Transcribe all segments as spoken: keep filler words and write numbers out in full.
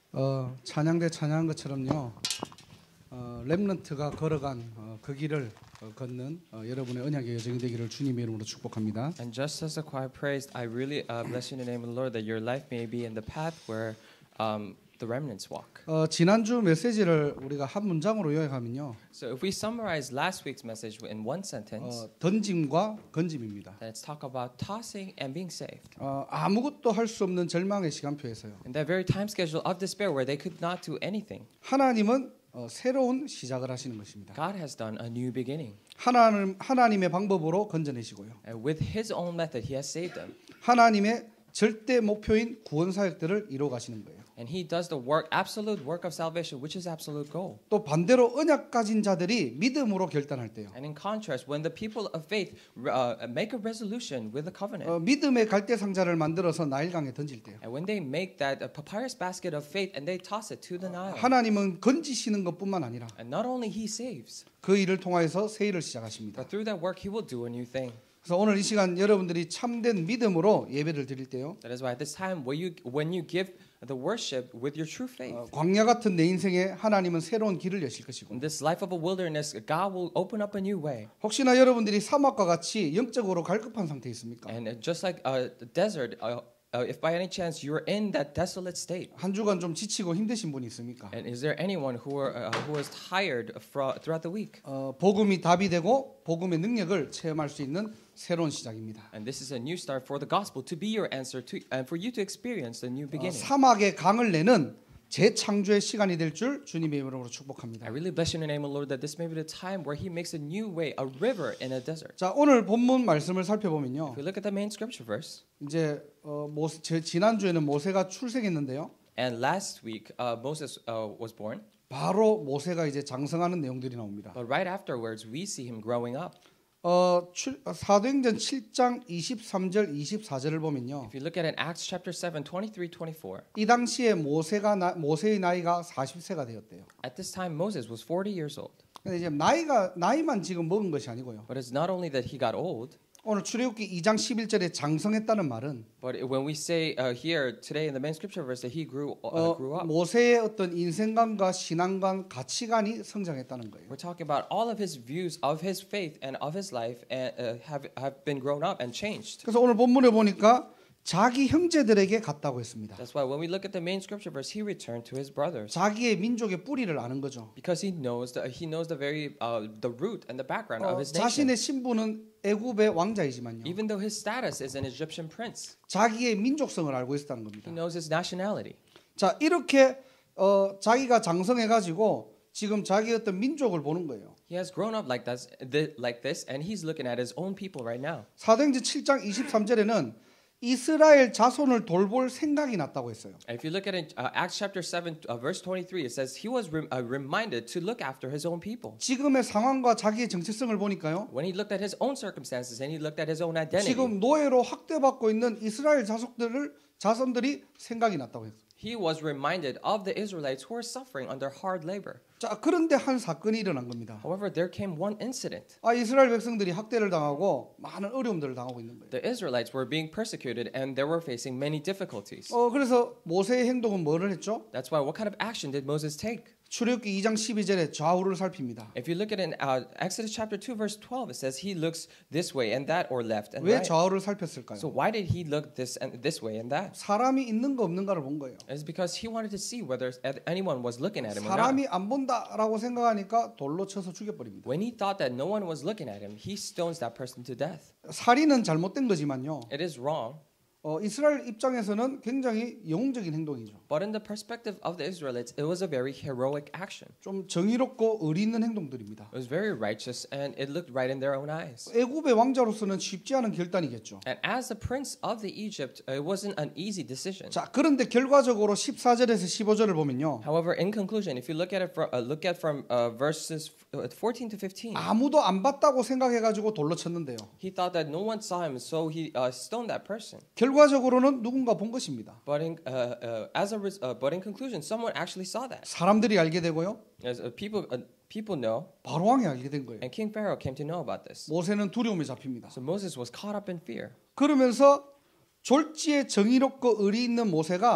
어, 찬양대 찬양한 것처럼요. 어, 렘넌트가 걸어간 어, 그 길을 어, 걷는 어, 여러분의 언약의 여정이 되기를 주님의 이름으로 축복합니다. And just as the choir praised, I really uh, bless you in the name of the Lord that your life may be in the path where um, the remnants walk. 어, 지난주 메시지를 우리가 한 문장으로 요약하면요. So if we summarize last week's message in one sentence, 어, 던짐과 건짐입니다. then it's talk about tossing and being saved. 어, 아무것도 할 수 없는 절망의 시간표에서요. In that very time schedule of despair where they could not do anything, 하나님은 어, 새로운 시작을 하시는 것입니다. God has done a new beginning. 하나님 하나님의 방법으로 건져내시고요. And with His own method, He has saved them. 하나님의 절대 목표인 구원 사역들을 이루어 가시는 거예요. And He does the work, absolute work of salvation, which is absolute goal. 또 반대로 언약 가진 자들이 믿음으로 결단할 때요. And in contrast, when the people of faith uh, make a resolution with a covenant, 어, 믿음의 갈대 상자를 만들어서 나일강에 던질 때요. and when they make that a papyrus basket of faith and they toss it to the Nile, 하나님은 건지시는 것뿐만 아니라 and not only He saves, 그 일을 통해서 새 일을 시작하십니다. but through that work He will do a new thing. 그래서 오늘 이 시간 여러분들이 참된 믿음으로 예배를 드릴 때요. That is why at this time, when you when you give the worship with your true faith, 어, 광야 같은 내 인생에 하나님은 새로운 길을 여실 것이고 in this life of a wilderness, God will open up a new way. 혹시나 여러분들이 사막과 같이 영적으로 갈급한 상태에 있습니까? And just like uh, the desert, uh, uh, if by any chance you're in that desolate state, 한 주간 좀 지치고 힘드신 분이 있습니까? and is there anyone who are uh, who is tired fro- throughout the week? 어, 복음이 답이 되고 복음의 능력을 체험할 수 있는 새로운 시작입니다. And this is a new start for the gospel to be your answer to and for you to experience the new 어, beginning. 사막의 강을 내는 재창조의 시간이 될 줄 주님의 이름으로 축복합니다. I really bless you in the name of the Lord that this may be the time where He makes a new way, a river in a desert. 자, 오늘 본문 말씀을 살펴보면요. If we look at the main scripture verse, 이제 어, 모세, 제, 지난주에는 모세가 출생했는데요. and last week uh, Moses uh, was born, 바로 모세가 이제 장성하는 내용들이 나옵니다. but right afterwards we see him growing up. 어, 출, 사도행전 칠 장 이십삼 절 이십사 절을 보면요. If you look at in Acts chapter seven, twenty-three, twenty-four, 이 당시에 모세가 나, 모세의 나이가 사십 세가 되었대요. at this time Moses was forty years old. 근데 이제 나이가 나이만 지금 먹은 것이 아니고요. But it's not only that he got old, 오늘 출애굽기 이 장 십일 절에 장성했다는 말은 but when we say uh, here today in the main scripture verse that he grew uh, 어, grew up, 모세의 어떤 인생관과 신앙관, 가치관이 성장했다는 거예요. we're talking about all of his views of his faith and of his life and uh, have have been grown up and changed. 그래서 오늘 본문에 보니까 자기 형제들에게 갔다고 했습니다. That's why when we look at the main scripture verse, he returned to his brothers 자기의 민족의 뿌리를 아는 거죠. because he knows the, he knows the very uh, the root and the background of 어, his nation. 자신의 신분은 애굽의 왕자이지만요. Even though his status is an Egyptian prince, 자기의 민족성을 알고 있었다는 겁니다. he knows his nationality. 자, 이렇게 어, 자기가 장성해 가지고 지금 자기 어떤 민족을 보는 거예요. He has grown up like this, like this, and he's looking at his own people right now. 사도행전 칠 장 이십삼 절에는 이스라엘 자손을 돌볼 생각이 났다고 했어요. And if you look at it, uh, Acts chapter seven, uh, verse twenty-three, it says he was rem- uh, reminded to look after his own people. 지금의 상황과 자기의 정체성을 보니까요. When he looked at his own circumstances and he looked at his own identity, 지금 노예로 학대받고 있는 이스라엘 자손들을 자손들이 생각이 났다고 했어요. he was reminded of the Israelites who were suffering under hard labor. 자, 그런데 한 사건이 일어난 겁니다. However, there came one incident. 아, 이스라엘 백성들이 학대를 당하고 많은 어려움들을 당하고 있는 거예요. The Israelites were being persecuted and they were facing many difficulties. 어, 그래서 모세의 행동은 뭐를 했죠? That's why what kind of action did Moses take? 출애굽기 이 장 십이 절에 좌우를 살핍니다. If you look at in uh, Exodus chapter two verse twelve, it says he looks this way and that or left and 왜 right. 좌우를 살폈을까요? So why did he look this and this way and that? 사람이 있는가 없는가를 본 거예요. It's because he wanted to see whether anyone was looking at him or not. 사람이 안 본다라고 생각하니까 돌로 쳐서 죽여버립니다. When he thought that no one was looking at him, he stones that person to death. 살인은 잘못된 거지만요. It is wrong, 어, 이스라엘 입장에서는 굉장히 영웅적인 행동이죠. but in the perspective of the Israelites, it was a very heroic action. 좀 정의롭고 의리 있는 행동들입니다. It was very righteous and it looked right in their own eyes. 애굽의 왕자로서는 쉽지 않은 결단이겠죠. And as the prince of the Egypt, it wasn't an easy decision. 자, 그런데 결과적으로 십사 절에서 십오 절을 보면요. However, in conclusion, if you look at it from uh, look at from uh, verses fourteen to fifteen, 아무도 안 봤다고 생각해가지고 돌로 쳤는데요. he thought that no one saw him, so he uh, stoned that person. 결과적으로는 누군가 본 것입니다. But in uh, uh, as a res- uh, but in conclusion, someone actually saw that. 사람들이 알게 되고요. As uh, people uh, people know, 바로 왕이 알게 된 거예요. and King Pharaoh came to know about this. 모세는 두려움에 잡힙니다. So Moses was caught up in fear. 그러면서 졸지에 정의롭고 의리 있는 모세가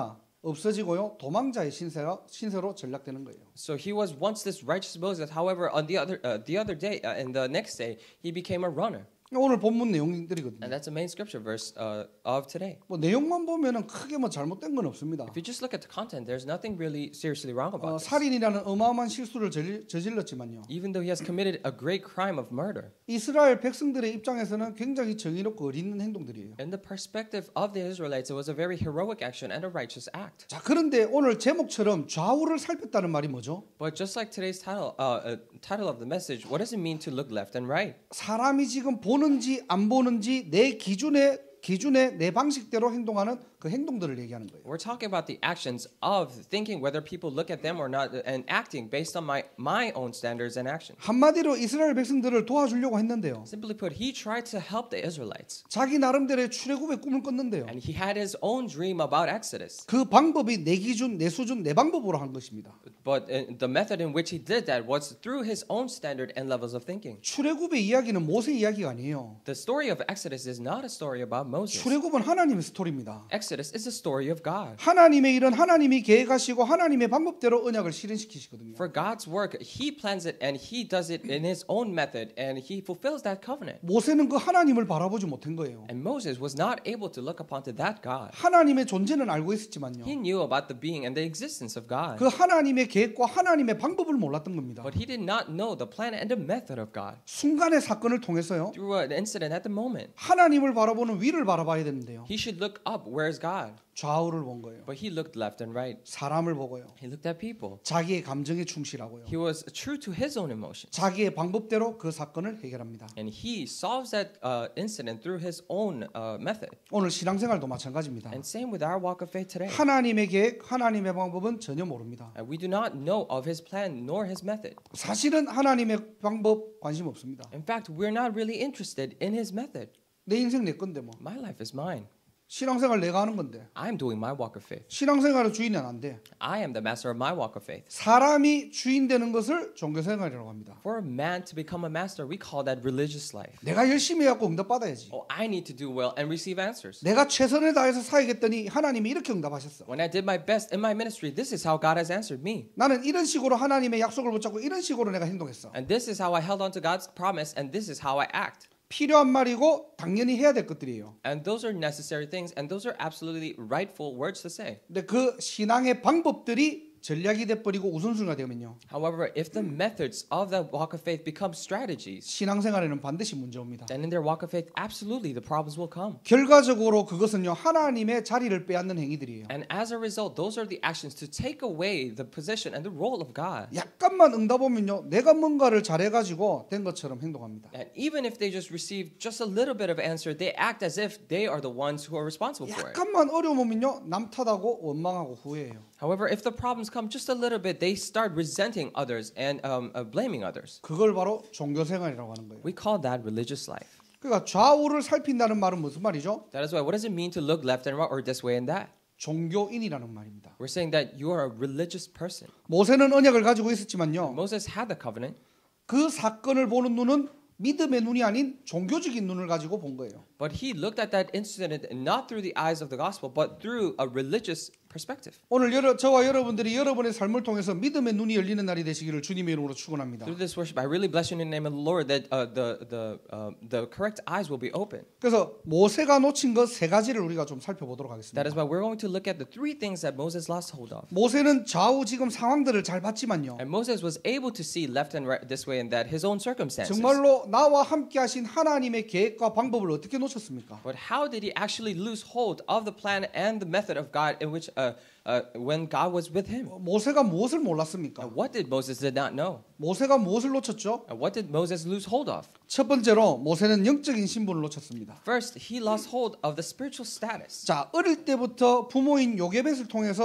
없어지고요. 도망자의 신세가 신세로 전락되는 거예요. So he was once this righteous Moses. However, on the other uh, the other day uh, and the next day, he became a runner. 오늘 본문 내용들이거든요. And that's the main scripture verse uh, of today. 뭐 내용만 보면은 크게 뭐 잘못된 건 없습니다. If you just look at the content, there's nothing really seriously wrong about 어, this. 살인이라는 어마어마한 실수를 저질, 저질렀지만요. Even though he has committed a great crime of murder. 이스라엘 백성들의 입장에서는 굉장히 정의롭고 의리 있는 행동들이에요. In the perspective of the Israelites, it was a very heroic action and a righteous act. 자, 그런데 오늘 제목처럼 좌우를 살폈다는 말이 뭐죠? But just like today's title, uh, uh, title of the message, what does it mean to look left and right? 사람이 지금 보는지 안 보는지 내 기준에 기준에 내 방식대로 행동하는 그 행동들을 얘기하는 거예요. We're talking about the actions of thinking whether people look at them or not and acting based on my my own standards and actions. 한마디로 이스라엘 백성들을 도와주려고 했는데요. Simply put, he tried to help the Israelites. 자기 나름대로의 출애굽의 꿈을 꿨는데요. And he had his own dream about Exodus. 그 방법이 내 기준, 내 수준, 내 방법으로 한 것입니다. But uh, the method in which he did that was through his own standard and levels of thinking. 출애굽의 이야기는 모세 이야기가 아니에요. The story of Exodus is not a story about Moses. 출애굽은 하나님의 스토리입니다. Exodus is the story of God. 하나님의 일은 하나님이 계획하시고 하나님의 방법대로 언약을 실현시키시거든요. For God's work, he plans it and he does it in his own method and he fulfills that covenant. 모세는 그 하나님을 바라보지 못한 거예요. And Moses was not able to look upon to that God. 하나님의 존재는 알고 있었지만요. He knew about the being and the existence of God. 그 하나님의 계획과 하나님의 방법을 몰랐던 겁니다. But he did not know the plan and the method of God. 순간의 사건을 통해서요. Through an incident at the moment. 하나님을 바라보는 위를 바라봐야 되는데요. He should look up. Where's God? 좌우를 본 거예요. But he looked left and right. 사람을 보고요. He looked at people. 자기의 감정에 충실하고요. He was true to his own emotions. 자기의 방법대로 그 사건을 해결합니다. And he solves that uh, incident through his own uh, method. 오늘 신앙생활도 마찬가지입니다. And same with our walk of faith today. 하나님의 계획, 하나님의 방법은 전혀 모릅니다. And we do not know of his plan nor his method. 사실은 하나님의 방법 관심 없습니다. In fact, we're not really interested in his method. 내 인생 내 건데 뭐. My life is mine. 신앙생활 내가 하는 건데. I'm doing my walk of faith. 신앙생활의 주인은 안 돼. I am the master of my walk of faith. 사람이 주인 되는 것을 종교생활이라고 합니다. For a man to become a master, we call that religious life. 내가 열심히 해갖고 응답 받아야지. Oh, I need to do well and receive answers. 내가 최선을 다해서 사역했더니 하나님이 이렇게 응답하셨어. When I did my best in my ministry, this is how God has answered me. 나는 이런 식으로 하나님의 약속을 붙잡고 이런 식으로 내가 행동했어. And this is how I held on to God's promise, and this is how I act. 필요한 말이고 당연히 해야 될 것들이에요. And those are necessary things, and those are absolutely rightful words to say. 근데 그 신앙의 방법들이 전략이 돼버리고 우선순위가 되면요. However, if the methods of that walk of faith become strategies, 신앙생활에는 반드시 문제 옵니다. then in their walk of faith, absolutely the problems will come. 결과적으로 그것은요 하나님의 자리를 빼앗는 행위들이에요. And as a result, those are the actions to take away the position and the role of God. 약간만 응답 오면요 내가 뭔가를 잘해가지고 된 것처럼 행동합니다. And even if they just receive just a little bit of answer, they act as if they are the ones who are responsible for it. 약간만 어려움 오면요 남 탓하고 원망하고 후회해요. However, if the problems come just a little bit, they start resenting others and um, uh, blaming others. 그걸 바로 종교생활이라고 하는 거예요. We call that religious life. 그러니까 좌우를 살핀다는 말은 무슨 말이죠? That is why. What does it mean to look left and right or this way and that? 종교인이라는 말입니다. We're saying that you are a religious person. 모세는 언약을 가지고 있었지만요. Moses had the covenant. 그 사건을 보는 눈은 믿음의 눈이 아닌 종교적인 눈을 가지고 본 거예요. But he looked at that incident not through the eyes of the gospel, but through a religious perspective. 오늘 여러, 저와 여러분들이 여러분의 삶을 통해서 믿음의 눈이 열리는 날이 되시기를 주님의 이름으로 축원합니다. Through this worship, I really bless you in the name of the Lord that uh, the the uh, the correct eyes will be open. 그래서 모세가 놓친 것 세 가지를 우리가 좀 살펴보도록 하겠습니다. That is why we're going to look at the three things that Moses lost hold of. 모세는 좌우 지금 상황들을 잘 봤지만요. And Moses was able to see left and right this way and that his own circumstances. 정말로 나와 함께 하신 하나님의 계획과 방법을 어떻게 놓쳤습니까? But how did he actually lose hold of the plan and the method of God in which uh, uh, when God was with him? 모세가 무엇을 몰랐습니까? And what did Moses did not know? 모세가 무엇을 놓쳤죠? And what did Moses lose hold of? 첫 번째로 모세는 영적인 신분을 놓쳤습니다. First, he lost hold of the spiritual status. 자, 어릴 때부터 부모인 요게벳을 통해서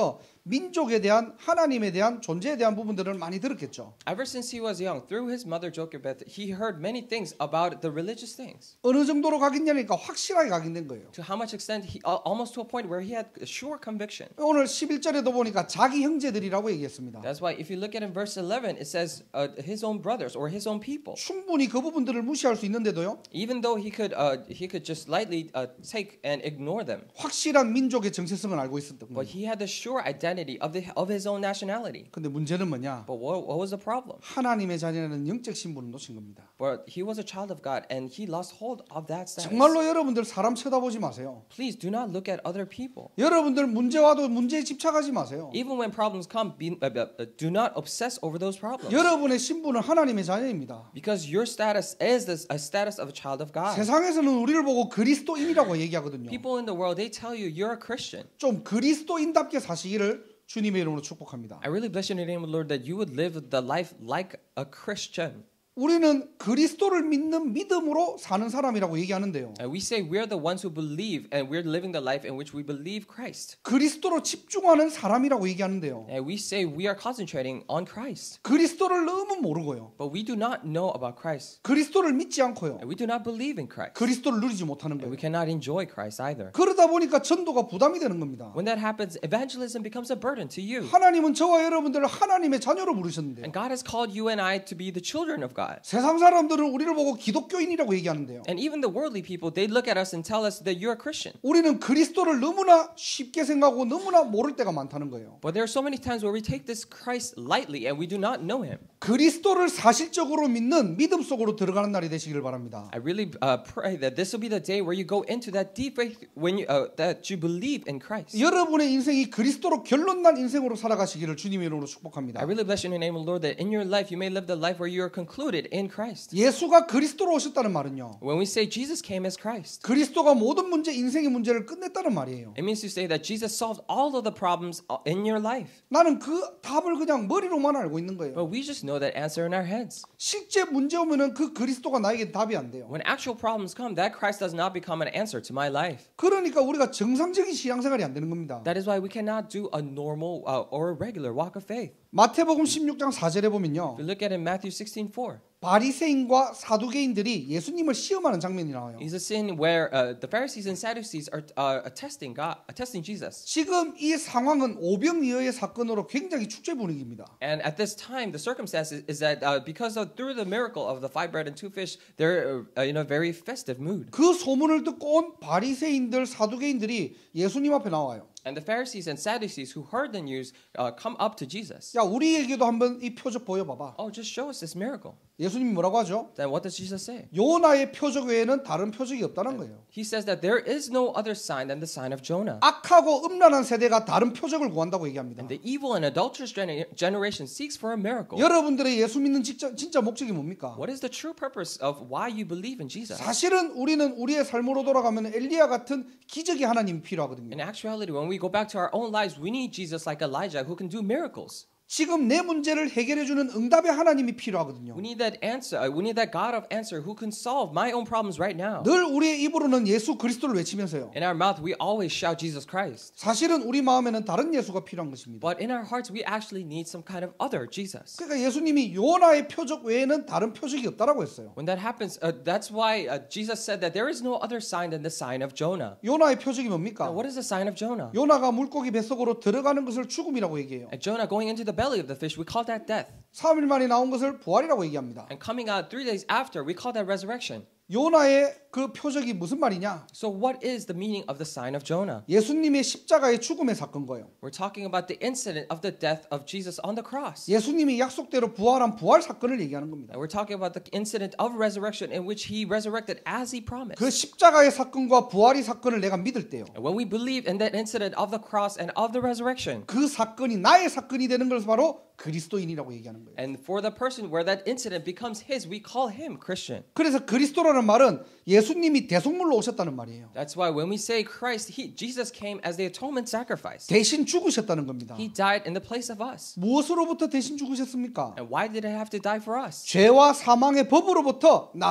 민족에 대한 하나님에 대한 존재에 대한 부분들을 많이 들었겠죠. Ever since he was young, through his mother Jochebed, he heard many things about the religious things. 어느 정도로 각인되니까 확실하게 각인된 거예요. To how much extent, he, uh, almost to a point where he had a sure conviction. 오늘 십일 절에도 보니까 자기 형제들이라고 얘기했습니다. That's why if you look at in verse eleven, it says uh, his own brothers or his own people. 충분히 그 부분들을 무시할 수 있는데도요. Even though he could, uh, he could just lightly uh, take and ignore them. 확실한 민족의 정체성을 알고 있었던 But 거예요. he had the sure identity of the of his own nationality. 근데 문제는 뭐냐? But what, what was the problem? 하나님의 자녀는 영적 신분을 놓친 겁니다. But he was a child of God, and he lost hold of that status. 정말로 여러분들 사람 쳐다보지 마세요. Please do not look at other people. 여러분들 문제 와도 문제에 집착하지 마세요. Even when problems come, be, uh, uh, do not obsess over those problems. 여러분의 신분은 하나님의 자녀입니다. Because your status is this, a status of a child of God. 세상에서는 우리를 보고 그리스도인이라고 얘기하거든요. People in the world, they tell you you're a Christian. 좀 그리스도인답게 사시기를 주님의 이름으로 축복합니다. I really bless you in the name of the Lord that you would live the life like a Christian. 우리는 그리스도를 믿는 믿음으로 사는 사람이라고 얘기하는데요. And we say we're the ones who believe, and we're living the life in which we believe Christ. 그리스도로 집중하는 사람이라고 얘기하는데요. And we say we are concentrating on Christ. 그리스도를 너무 모르고요. But we do not know about Christ. 그리스도를 믿지 않고요. And we do not believe in Christ. 그리스도를 누리지 못하는 And 거예요. we cannot enjoy Christ either. 그러다 보니까 전도가 부담이 되는 겁니다. When that happens, evangelism becomes a burden to you. 하나님은 저와 여러분들을 하나님의 자녀로 부르셨는데요. And God has called you and I to be the children of God. 세상 사람들은 우리를 보고 기독교인이라고 얘기하는데요. And even the worldly people, they look at us and tell us that you're a Christian. 우리는 그리스도를 너무나 쉽게 생각하고 너무나 모를 때가 많다는 거예요. But there are so many times where we take this Christ lightly and we do not know him. 그리스도를 사실적으로 믿는 믿음 속으로 들어가는 날이 되시길 바랍니다. I really uh, pray that this will be the day where you go into that deep faith when you, uh, that you believe in Christ. 여러분의 인생이 그리스도로 결론난 인생으로 살아가시기를 주님의 이름으로 축복합니다. I really bless you in the name of the Lord that in your life you may live the life where you are concluded in Christ. 예수가 그리스도로 오셨다는 말은요. When we say Jesus came as Christ, 그리스도가 모든 문제, 인생의 문제를 끝냈다는 말이에요. it means to say that Jesus solved all of the problems in your life. 나는 그 답을 그냥 머리로만 알고 있는 거예요. But we just know that answer in our heads. 실제 문제 오면은 그 그리스도가 나에게 답이 안 돼요. When actual problems come, that Christ does not become an answer to my life. 그러니까 우리가 정상적인 신앙생활이 안 되는 겁니다. That is why we cannot do a normal uh, or a regular walk of faith. 마태복음 십육 장 사 절에 보면요. If you look at it in Matthew sixteen four, 바리새인과 사두개인들이 예수님을 시험하는 장면이 나와요. is a scene where uh, the Pharisees and Sadducees are uh, attesting God, attesting Jesus. 지금 이 상황은 오병이어의 사건으로 굉장히 축제 분위기입니다. And at this time, the circumstance is, is that uh, because of through the miracle of the five bread and two fish, they're uh, in a very festive mood. 그 소문을 듣고 온 바리새인들, 사두개인들이 예수님 앞에 나와요. And the Pharisees and Sadducees who heard the news uh, come up to Jesus. 야, 우리에게도 한번 이 표적 보여봐봐. Oh, just show us this miracle. 예수님이 뭐라고 하죠? Then what does Jesus say? 요나의 표적 외에는 다른 표적이 없다는 거예요. He says that there is no other sign than the sign of Jonah. 악하고 음란한 세대가 다른 표적을 구한다고 얘기합니다. And the evil and adulterous gener- generation seeks for a miracle. 여러분들의 예수 믿는 진짜, 진짜 목적이 뭡니까? What is the true purpose of why you believe in Jesus? 사실은 우리는 우리의 삶으로 돌아가면 엘리야 같은 기적의 하나님이 필요하거든요. In actuality, when we go back to our own lives, we need Jesus like Elijah who can do miracles. 지금 내 문제를 해결해 주는 응답의 하나님이 필요하거든요. We need that answer. We need that God of answer who can solve my own problems right now. 늘 우리의 입으로는 예수 그리스도를 외치면서요. In our mouth, we always shout Jesus Christ. 사실은 우리 마음에는 다른 예수가 필요한 것입니다. But in our hearts, we actually need some kind of other Jesus. 그러니까 예수님이 요나의 표적 외에는 다른 표적이 없다라고 했어요. When that happens, uh, that's why uh, Jesus said that there is no other sign than the sign of Jonah. 요나의 표적이 Now, 뭡니까? what is the sign of Jonah? 요나가 물고기 뱃속으로 들어가는 것을 죽음이라고 얘기해요. And Jonah going into the belly of the fish, we call that death. 삼 일 만에 나온 것을 부활이라고 얘기합니다. And coming out three days after, we call that resurrection. 요나의 그 표적이 무슨 말이냐? So what is the meaning of the sign of Jonah? 예수님의 십자가의 죽음의 사건 거예요. We're talking about the incident of the death of Jesus on the cross. 예수님이 약속대로 부활한 부활 사건을 얘기하는 겁니다. And we're talking about the incident of resurrection in which he resurrected as he promised. 그 십자가의 사건과 부활의 사건을 내가 믿을 때요. And when we believe in that incident of the cross and of the resurrection, 그 사건이 나의 사건이 되는 것을 바로 그리스도인이라고 얘기하는 거예요. and for the person where that incident becomes his, we call him Christian. 그래서 그리스도라는 말은 예수님이 대속물로 오셨다는 말이에요. That's why when we say Christ, he, Jesus came as the atonement sacrifice. 대신 죽으셨다는 겁니다. He died in the place of us. 무엇으로부터 대신 죽으셨습니까? And why did he have to die for us? 죄와 사망의 법으로부터 나를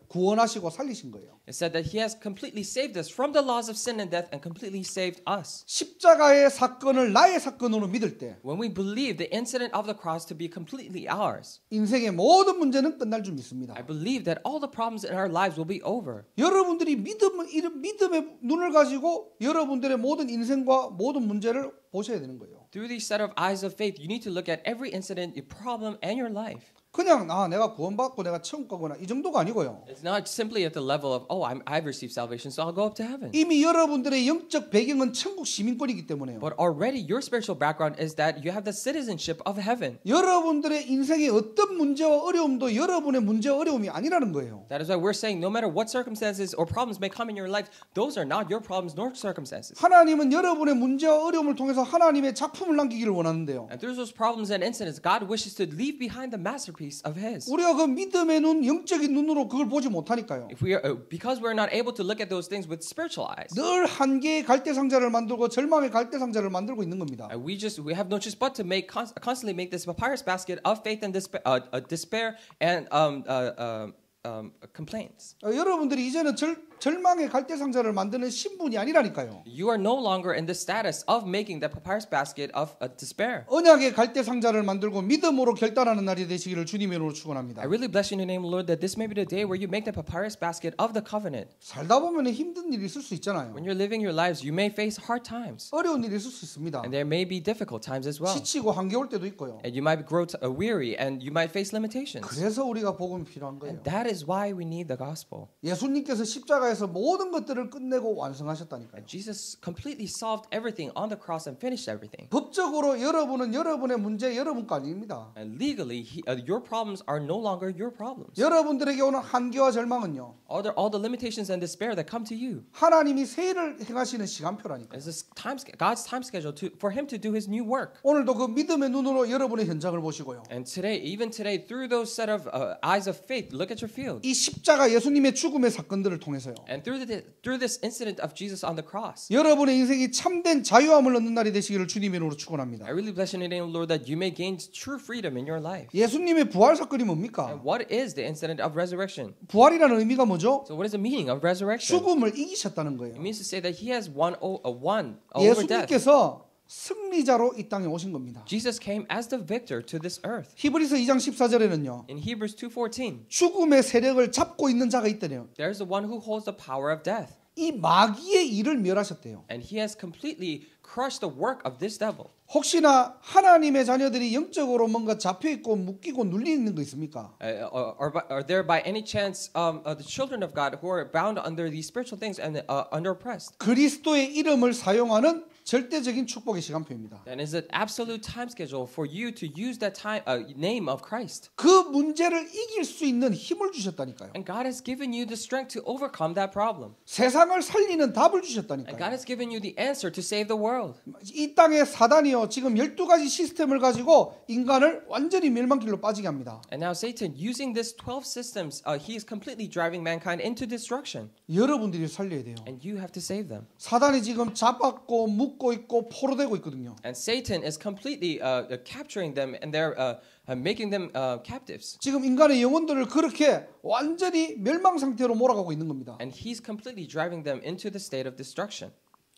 구원하시고 살리신 거예요. It said that He has completely saved us from the laws of sin and death and completely saved us. 십자가의 사건을 나의 사건으로 믿을 때 When we believe the incident of the cross to be completely ours, 인생의 모든 문제는 끝날 줄 믿습니다. I believe that all the problems in our lives will be over. 여러분들이 믿음, 이런 믿음의 눈을 가지고 여러분들의 모든 인생과 모든 문제를 보셔야 되는 거예요. Through these set of eyes of faith, you need to look at every incident, your problem, and your life. 그냥 아 내가 구원받고 내가 천국 가거나 이 정도가 아니고요. It's not simply at the level of, oh, I'm, I've received salvation, so I'll go up to heaven. 이미 여러분들의 영적 배경은 천국 시민권이기 때문에요. But already your spiritual background is that you have the citizenship of heaven. 여러분들의 인생의 어떤 문제와 어려움도 여러분의 문제와 어려움이 아니라는 거예요. That is why we're saying no matter what circumstances or problems may come in your life, those are not your problems nor circumstances. 하나님은 여러분의 문제와 어려움을 통해서 하나님의 작품을 남기기를 원하는데요. And through those problems and incidents, God wishes to leave behind the masterpiece of His. 우리가 그 믿음의 눈, 영적인 눈으로 그걸 보지 못하니까요. If we are, uh, because we're not able to look at those things with spiritual eyes, 늘 한계의 갈대 상자를 만들고 절망의 갈대 상자를 만들고 있는 겁니다. and we just we have no choice but to make const- constantly make this papyrus basket of faith and despair, uh, uh, despair and um, uh, uh, um, complaints. 어, 여러분들이 이제는 절, 절망의 갈대 상자를 만드는 신분이 아니라니까요. You are no longer in the status of making that papyrus basket of uh, despair. 언약의 갈대 상자를 만들고 믿음으로 결단하는 날이 되시기를 주님의 이름으로 축원합니다. I really bless you in the name of the Lord that this may be the day where you make the papyrus basket of the covenant. 살다 보면 힘든 일이 있을 수 있잖아요. When you're living your lives, you may face hard times, 어려운 일이 있을 수 있습니다. and there may be difficult times as well. 지치고 한겨울 때도 있고요. And you might grow t- uh, weary, and you might face limitations. 그래서 우리가 복음이 필요한 거예요. And that is why we need the gospel. 예수님께서 십자가에서 모든 것들을 끝내고 완성하셨다니까요. And Jesus completely solved everything on the cross and finished everything. 법적으로 여러분은 여러분의 문제 여러분 거 아닙니다. And legally, he, uh, your problems are no longer your problems. 여러분들에게 오는 한계와 절망은요. All the, all the limitations and despair that come to you. 하나님이 새 일을 행하시는 시간표라니까요. It's this time, God's time schedule to, for Him to do His new work. 오늘도 그 믿음의 눈으로 여러분의 현장을 보시고요. And today, even today, through those set of uh, eyes of faith, look at your field. 이 십자가 예수님의 죽음의 사건들을 통해서요. And through the through this incident of Jesus on the cross, 여러분의 인생이 참된 자유함을 얻는 날이 되시기를 주님의 이름으로 축원합니다. I really bless you in the name of the Lord that you may gain true freedom in your life. 예수님의 부활 사건이 뭡니까? And what is the incident of resurrection? 부활이라는 의미가 뭐죠? So what is the meaning of resurrection? 죽음을 이기셨다는 거예요. It means to say that He has won o- uh, won over death. 예수님께서 승리자로 이 땅에 오신 겁니다. Jesus came as the victor to this earth. 히브리서 이 장 십사 절에는요. In Hebrews two fourteen, 죽음의 세력을 잡고 있는 자가 있다네요. there's the one who holds the power of death, 이 마귀의 일을 멸하셨대요. and He has completely crushed the work of this devil. 혹시나 하나님의 자녀들이 영적으로 뭔가 잡혀 있고 묶이고 눌려 있는 거 있습니까? Uh, or, or, by- are there by any chance um, uh, the children of God who are bound under these spiritual things and uh, under oppressed? 그리스도의 이름을 사용하는 절대적인 축복의 시간표입니다. Then is an absolute time schedule for you to use that time uh, name of Christ. 그 문제를 이길 수 있는 힘을 주셨다니까요. And God has given you the strength to overcome that problem. 세상을 살리는 답을 And God 주셨다니까요. has given you the answer to save the world. 이 땅의 사단이요 지금 열두 가지 시스템을 가지고 인간을 완전히 멸망길로 빠지게 합니다. And now Satan, using this twelve systems, uh, he is completely driving mankind into destruction. 여러분들이 살려야 돼요. And you have to save them. 사단이 지금 잡았고 묶고 있고 포로되고 있거든요. And Satan is completely uh, uh, capturing them and they're uh, uh, making them uh, captives. 지금 인간의 영혼들을 그렇게 완전히 멸망 상태로 몰아가고 있는 겁니다. And he's completely driving them into the state of destruction.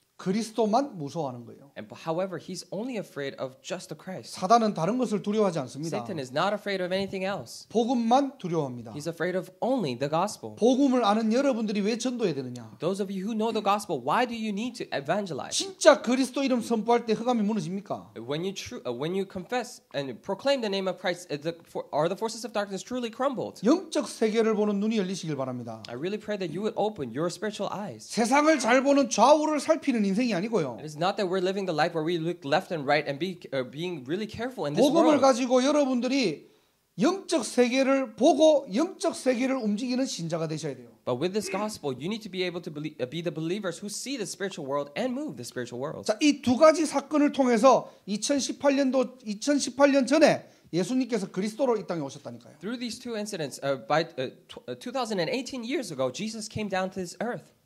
그리스도만 무서워하는 거예요. And however, he's only afraid of just the Christ. 사단은 다른 것을 두려워하지 않습니다. Satan is not afraid of anything else. 복음만 두려워합니다. He's afraid of only the gospel. 복음을 아는 여러분들이 왜 전도해야 되느냐? Those of you who know the gospel, why do you need to evangelize? 진짜 그리스도 이름 선포할 때 흑암이 무너집니까? When you tru- uh, when you confess and proclaim the name of Christ, uh, the, for, are the forces of darkness truly crumbled? 영적 세계를 보는 눈이 열리시길 바랍니다. I really pray that you would open your spiritual eyes. 세상을 잘 보는 좌우를 살피는 인생이 아니고요. It is not that we're living the life where we look left and right and be uh, being really careful in this 복음을 world. 가지고 여러분들이 영적 세계를 보고 영적 세계를 움직이는 신자가 되셔야 돼요. But with this gospel, you need to be able to believe, uh, be the believers who see the spiritual world and move the spiritual world. 자, 이 두 가지 사건을 통해서 이천십팔 년도 이천십팔 년 전에 예수님께서 그리스도로 이 땅에 오셨다니까요. Through these two incidents, uh, by uh, tw- uh, two thousand eighteen years ago, Jesus came down to this earth.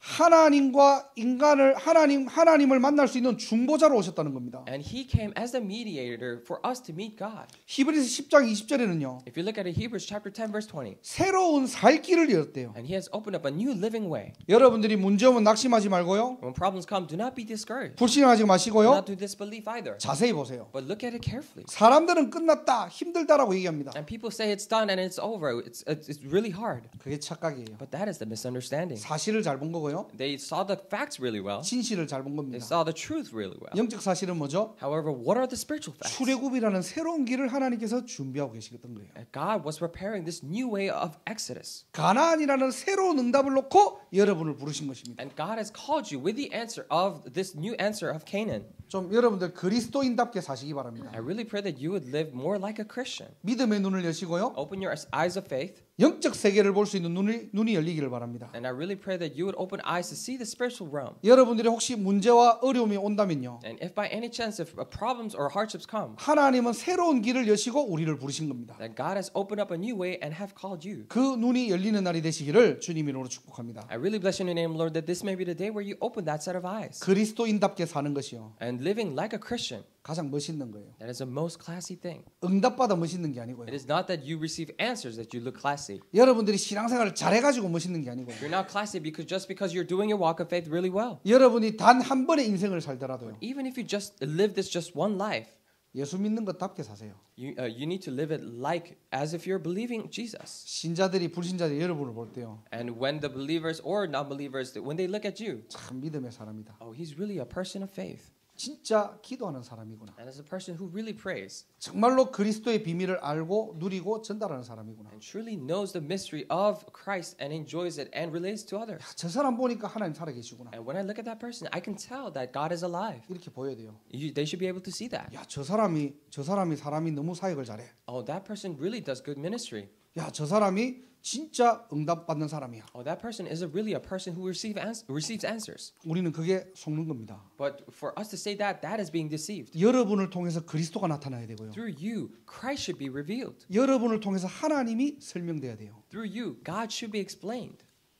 하나님과 인간을 하나님 하나님을 만날 수 있는 중보자로 오셨다는 겁니다. And he came as the mediator for us to meet God. 히브리서 십 장 이십 절에는요. If you look at it, Hebrews chapter ten verse twenty. 새로운 살 길을 열었대요. And he has opened up a new living way. 여러분들이 문제 오면 낙심하지 말고요. When problems come, do not be discouraged. 불신하지 Do 마시고요. not do disbelief either. 자세히 보세요. But look at it carefully. 사람들은 끝났다, 힘들다라고 얘기합니다. And people say it's done and it's over. It's it's, it's really hard. 그게 착각이에요. But that is the misunderstanding. 사실을 잘 본 거고요. They saw the facts really well. 진실을 잘 본 They 겁니다. saw the truth really well. 영적 사실은 뭐죠? However, what are the spiritual facts? 출애굽이라는 새로운 길을 하나님께서 준비하고 계시던 거예요. And God was preparing this new way of Exodus. 가나안이라는 새로운 응답을 놓고 여러분을 부르신 것입니다. And God has called you with the answer of this new answer of Canaan. 좀 여러분들 그리스도인답게 사시기 바랍니다. I really pray that you would live more like a Christian. 믿음의 눈을 여시고요. Open your eyes of faith. 영적 세계를 볼 수 있는 눈이, 눈이 열리기를 바랍니다. And I really pray that you would open eyes to see the spiritual realm. 여러분들이 혹시 문제와 어려움이 온다면요. And if by any chance if problems or hardships come, 하나님은 새로운 길을 여시고 우리를 부르신 겁니다. that God has opened up a new way and have called you. 그 눈이 열리는 날이 되시기를 주님 이름으로 축복합니다. I really bless your name, Lord, that this may be the day where you open that set of eyes. 그리스도인답게 사는 것이요. And living like a Christian, 가장 멋있는 거예요. that is the most classy thing. 응답받아 멋있는 게 아니고요. It is not that you receive answers that you look classy. 여러분들이 신앙생활을 잘해가지고 멋있는 게 아니고요. You're not classy because just because you're doing your walk of faith really well. 여러분이 단 한 번의 인생을 살더라도요. Even if you just live this just one life, 예수 믿는 것답게 사세요. you uh, you need to live it like as if you're believing Jesus. 신자들이 불신자들 여러분을 볼 때요. And when the believers or non-believers, when they look at you, 참 믿음의 사람이다. oh, he's really a person of faith. 진짜 기도하는 사람이구나. And as a person who really prays 정말로 그리스도의 비밀을 알고 누리고 전달하는 사람이구나. and truly knows the mystery of Christ and enjoys it and relates to others. 저 사람 보니까 하나님 살아계시구나. And when I look at that person, I can tell that God is alive. 이렇게 보여야 돼요. You, they should be able to see that. 야, 저 사람이 저 사람이 사람이 너무 사역을 잘해. Oh, that person really does good ministry. 야, 저 사람이 진짜 응답받는 사람이야. Oh, that person is a really a person who receive ans- receives answers. 우리는 그게 속는 겁니다. But for us to say that, that is being deceived. 여러분을 통해서 그리스도가 나타나야 되고요. Through you, Christ should be revealed. 여러분을 통해서 하나님이 설명돼야 돼요. Through you, God should be explained.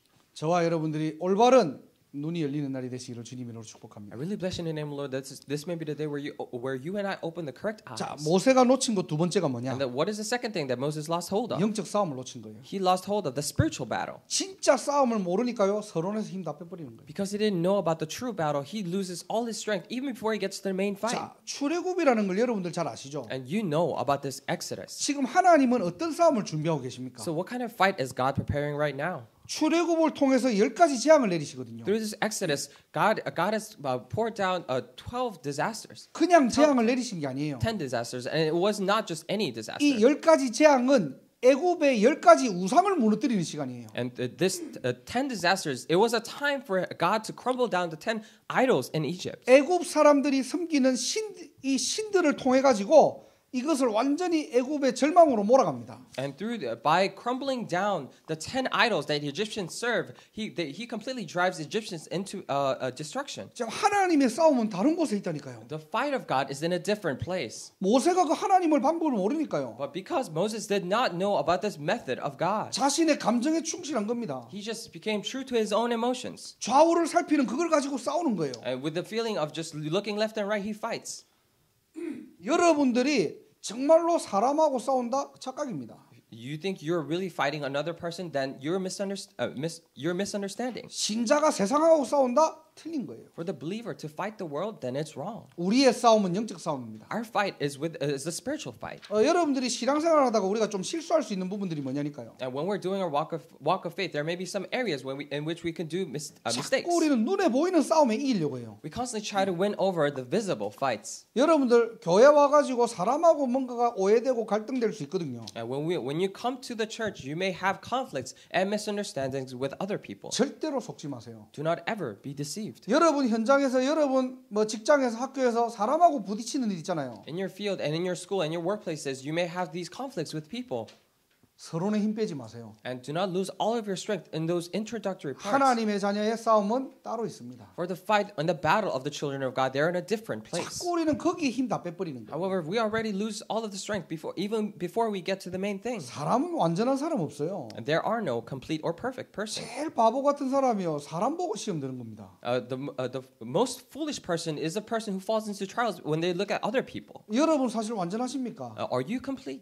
저와 여러분들이 올바른 눈이 열리는 날이 되시기를 주님 이름으로 I 축복합니다. really bless you in the name of the Lord. This, is, this may be the day where you where you and I open the correct 자, eyes. 모세가 놓친 것 두 번째가 뭐냐? And that, what is the second thing that Moses lost hold of? 영적 싸움을 놓친 거예요. He lost hold of the spiritual battle. 진짜 싸움을 모르니까요. 서론에서 힘 다 빼버리는 거예요. Because he didn't know about the true battle, he loses all his strength even before he gets to the main fight. 자, 출애굽이라는 걸 여러분들 잘 아시죠? And you know about this Exodus. 지금 하나님은 어떤 싸움을 준비하고 계십니까? So what kind of fight is God preparing right now? 출애굽을 통해서 열 가지 재앙을 내리시거든요. Through this Exodus, God God has uh, poured down uh, twelve disasters, 그냥 재앙을 내리신 게 아니에요. ten disasters, and it was not just any disaster. 이 열 가지 재앙은 애굽의 열 가지 우상을 무너뜨리는 시간이에요. And uh, this uh, ten disasters, it was a time for God to crumble down the ten idols in Egypt. 애굽 사람들이 섬기는 신, 이 신들을 통해 가지고 이것을 완전히 애굽의 절망으로 몰아갑니다. And through the, by crumbling down the ten idols that the Egyptians serve, he they, he completely drives the Egyptians into uh, uh, destruction. 지금 하나님의 싸움은 다른 곳에 있다니까요. The fight of God is in a different place. 모세가 그 하나님을 방법을 모르니까요. But because Moses did not know about this method of God, 자신의 감정에 충실한 겁니다. he just became true to his own emotions. 좌우를 살피는 그걸 가지고 싸우는 거예요. And with the feeling of just looking left and right, he fights. 여러분들이 정말로 사람하고 싸운다? 착각입니다. You think you're really fighting another person, then you're misunderst- uh, mis- you're misunderstanding. 신자가 세상하고 싸운다? 틀린 거예요. For the believer to fight the world, then it's wrong. 우리의 싸움은 영적 싸움입니다. Our fight is with uh, is a spiritual fight. 어, 여러분들이 신앙생활하다가 우리가 좀 실수할 수 있는 부분들이 뭐냐니까요. And when we're doing our walk of walk of faith, there may be some areas when we in which we can do mis- uh, mistakes. 자꾸 우리는 눈에 보이는 싸움에 이기려고 해요. We constantly try to win over the visible fights. 여러분들 교회 와가지고 사람하고 뭔가가 오해되고 갈등될 수 있거든요. And when we when you come to the church, you may have conflicts and misunderstandings with other people. 절대로 속지 마세요. Do not ever be deceived. 여러분 현장에서 여러분 뭐 직장에서 학교에서 사람하고 부딪히는 일 있잖아요. In your field and in your school and your workplaces, you may have these conflicts with people. 서론에 힘 빼지 마세요. And do not lose all of your strength in those introductory parts. 하나님의 자녀의 싸움은 따로 있습니다. For the fight and the battle of the children of God, they're in a different place. 자꾸 우리는 거기에 힘 다 빼버리는 거예요. However, we already lose all of the strength before, even before we get to the main thing. 사람은 완전한 사람 없어요. And there are no complete or perfect person. 제일 바보 같은 사람이요. 사람 보고 시험 드는 겁니다. Uh, the uh, the most foolish person is the person who falls into trials when they look at other people. 여러분 사실 완전하십니까? Uh, are you complete?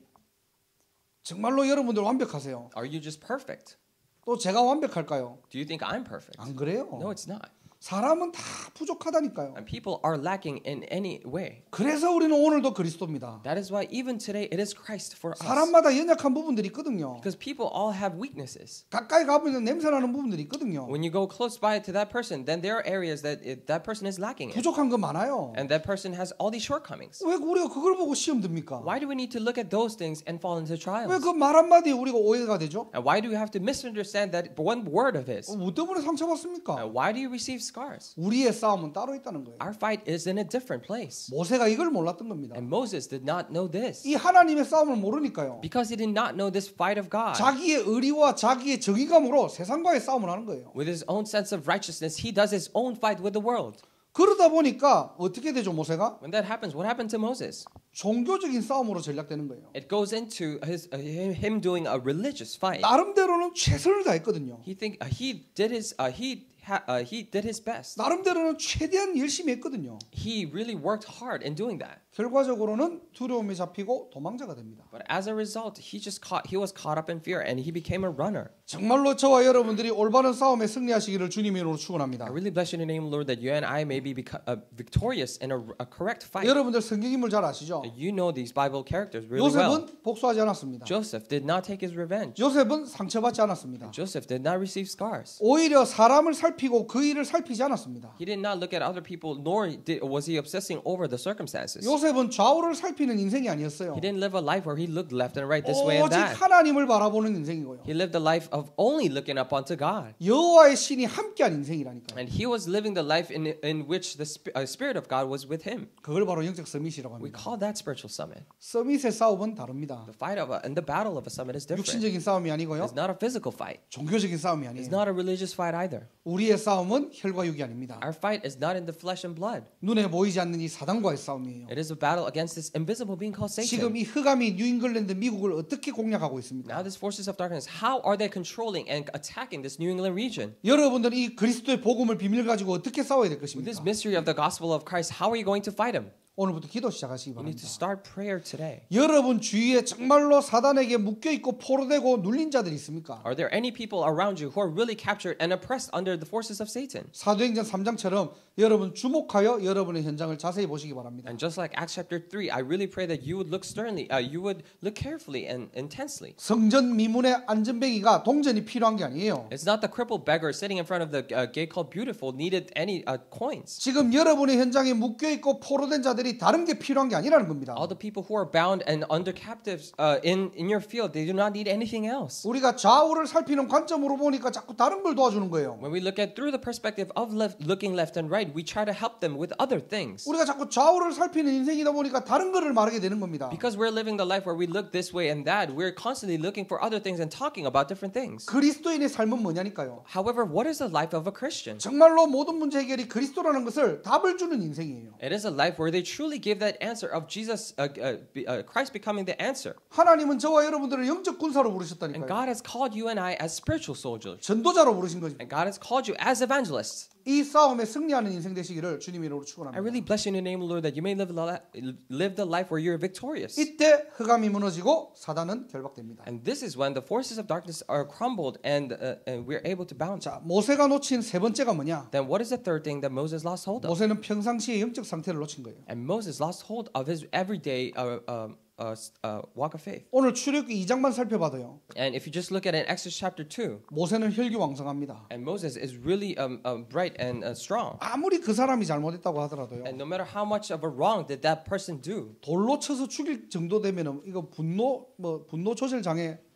정말로 여러분들 완벽하세요. Are you just perfect? 또 제가 완벽할까요? Do you think I'm perfect? 안 그래요. No, it's not. 사람은 다 부족하다니까요. And people are lacking in any way. 그래서 우리는 오늘도 그리스도입니다. That is why even today it is Christ for us. 사람마다 연약한 부분들이 있거든요. Because people all have weaknesses. 가까이 가보면 냄새나는 부분들이 있거든요. When you go close by to that person, then there are areas that it, that person is lacking in. 부족한 거 많아요. And that person has all these shortcomings. 왜 우리가 그걸 보고 시험 듭니까? Why do we need to look at those things and fall into 왜 trials? 그 말 한마디에 우리가 오해가 되죠? And why do we have to misunderstand that one word of his? 어, 뭐 때문에 상처받습니까? And why do you receive scars? 우리의 싸움은 따로 있다는 거예요. Our fight is in a different place. 모세가 이걸 몰랐던 겁니다. And Moses did not know this. 이 하나님의 싸움을 모르니까요. Because he did not know this fight of God. 자기의 의리와 자기의 정의감으로 세상과의 싸움을 하는 거예요. With his own sense of righteousness, he does his own fight with the world. 그러다 보니까 어떻게 되죠, 모세가? When that happens, what happened to Moses? 종교적인 싸움으로 전략되는 거예요. It goes into his uh, him him doing a religious fight. 나름대로는 최선을 다했거든요. He think uh, he did his uh, he ha, uh, he did his best. 나름대로는 최대한 열심히 했거든요. He really worked hard in doing that. 결과적으로는 두려움에 잡히고 도망자가 됩니다. But as a result, he just caught he was caught up in fear and he became a runner. 정말로 저와 여러분들이 올바른 싸움에 승리하시기를 주님의 이름으로 축원합니다. I really bless you in the name, Lord, that you and I may be beco- uh, victorious in a, a correct fight. 여러분들 성경 인물 잘 아시죠? You know these Bible characters really well. 요셉은 복수하지 않았습니다. Joseph did not take his revenge. 요셉은 상처받지 않았습니다. Joseph did not receive scars. 오히려 사람을 살피고 그 일을 살피지 않았습니다. He did not look at other people, nor did, was he obsessing over the circumstances. 요셉은 좌우를 살피는 인생이 아니었어요. He didn't live a life where he looked left and right this way and 오직 that. 하나님을 바라보는 인생이고요. He lived a life of only looking up onto God. 여호와의 신이 함께한 인생이라니까요. And he was living the life in, in which the sp- uh, Spirit of God was with him. 그걸 바로 영적 서밋이라고 We 합니다. call that spiritual summit. 서밋의 싸움은 다릅니다. The fight of a, and the battle of a summit is different. 육신적인 싸움이 아니고요. It's not a physical fight. 종교적인 싸움이 It's 아니에요. not a religious fight either. 우리의 싸움은 혈과 육이 아닙니다. Our fight is not in the flesh and blood. 눈에 보이지 않는 이 사단과의 싸움이에요. It is a battle against this invisible being called 지금 Satan. 이 흑암이 뉴잉글랜드 미국을 어떻게 공략하고 있습니까? Now these forces of darkness, how are they controlling and attacking this New England region? 여러분들은 이 그리스도의 복음을 비밀 가지고 어떻게 싸워야 될 With this 것입니까? mystery of the gospel of Christ, how are you going to fight him? 오늘부터 기도 시작하시기 You need to 바랍니다. start prayer today. 여러분 주위에 정말로 사단에게 묶여 있고 포로되고 눌린 자들이 있습니까? Are there any people around you who are really captured and oppressed under the forces of Satan? 사도행전 삼 장처럼 여러분 주목하여 여러분의 현장을 자세히 보시기 바랍니다. And just like Acts chapter three, I really pray that you would look sternly, uh, you would look carefully and intensely. 성전 미문의 안전뱅이가 동전이 필요한 게 아니에요. It's not the crippled beggar sitting in front of the uh, gate called Beautiful needed any uh, coins. 지금 여러분의 현장에 묶여 있고 포로된 자들이 다른 게 필요한 게 아니라는 겁니다. All the people who are bound and under captives uh, in, in your field, they do not need anything else. 우리가 좌우를 살피는 관점으로 보니까 자꾸 다른 걸 도와주는 거예요. When we look at through the perspective of left, looking left and right, we try to help them with other things. 우리가 자꾸 좌우를 살피는 인생이다 보니까 다른 거를 말하게 되는 겁니다. Because we're living the life where we look this way and that, we're constantly looking for other things and talking about different things. 그리스도인의 삶은 뭐냐니까요. However, what is the life of a Christian? 정말로 모든 문제 해결이 그리스도라는 것을 답을 주는 인생이에요. It is a life where they truly give that answer of Jesus, uh, uh, be- uh, Christ becoming the answer. 하나님은 저와 여러분들을 영적 군사로 And 부르셨다니까요. God has called you and I as spiritual soldiers. 전도자로 부르신 거죠. And God has called you as evangelists. 이 싸움에 승리하는 인생 되시기를 주님의 이름으로 I 축원합니다. really bless you in the name of the Lord that you may live the, li- live the life where you're victorious. 이때 흑암이 무너지고 사단은 결박됩니다. And this is when the forces of darkness are crumbled and, uh, and we're able to bounce. 자, 모세가 놓친 세 번째가 뭐냐? Then what is the third thing that Moses lost hold of? 모세는 평상시의 영적 상태를 놓친 거예요. And Moses lost hold of his everyday uh, um, uh, uh, walk of faith. 오늘 출애굽기 이 장만 살펴봐도요. And if you just look at it in Exodus chapter two, 모세는 혈기왕성합니다. and Moses is really um, um, bright and uh, strong. 아무리 그 사람이 잘못했다고 하더라도요. And no matter how much of a wrong did that person do, 돌로 쳐서 죽일 정도 되면은 이거 분노 뭐 분노 조절 장애